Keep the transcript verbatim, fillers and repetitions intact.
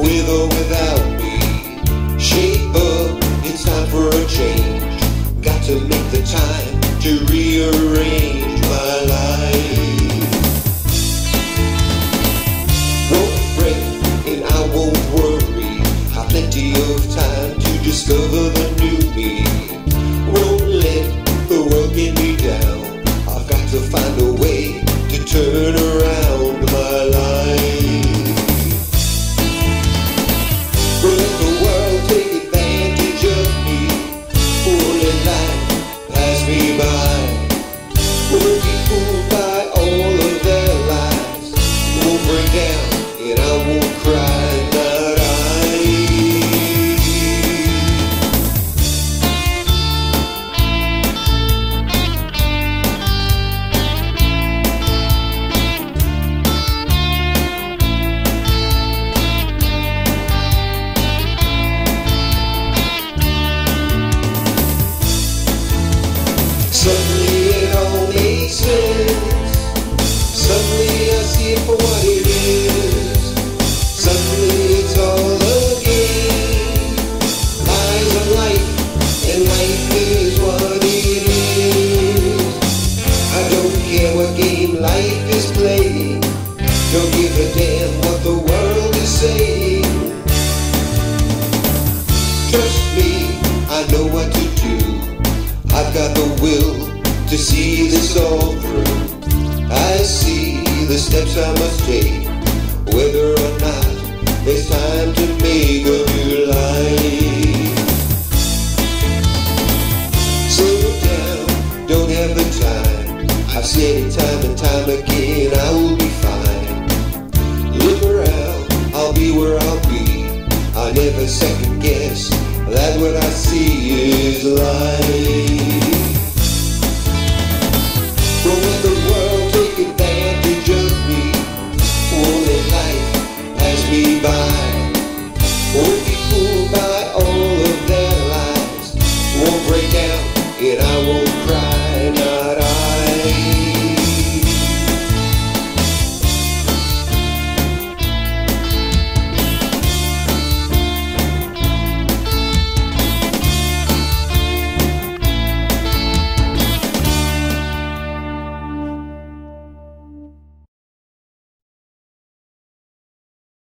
with or without me. Shape up, it's time for a change. Got to make the time to rearrange my life. Won't fret and I won't worry. Have plenty of time to discover the new me. Won't let the world get me down. I've got to find a way to turn around my life. Let the world take advantage of me. Won't let life pass me by. Won't be fooled by all of their lies. Won't break down and I won't cry, not I. Suddenly it all makes sense. Suddenly I see it for what it is. Suddenly it's all a game. Lies of life, and life is what it is. I don't care what game life is playing. Don't give a damn what the world is saying. Trust me, I know what to do. I've got the will to see this all through. I see the steps I must take, whether or not it's time to make a new life. Slow down, don't have the time. I've said it time and time again, I will be fine. Look around, I'll be where I'll be. I'll never second guess, that what I see is life.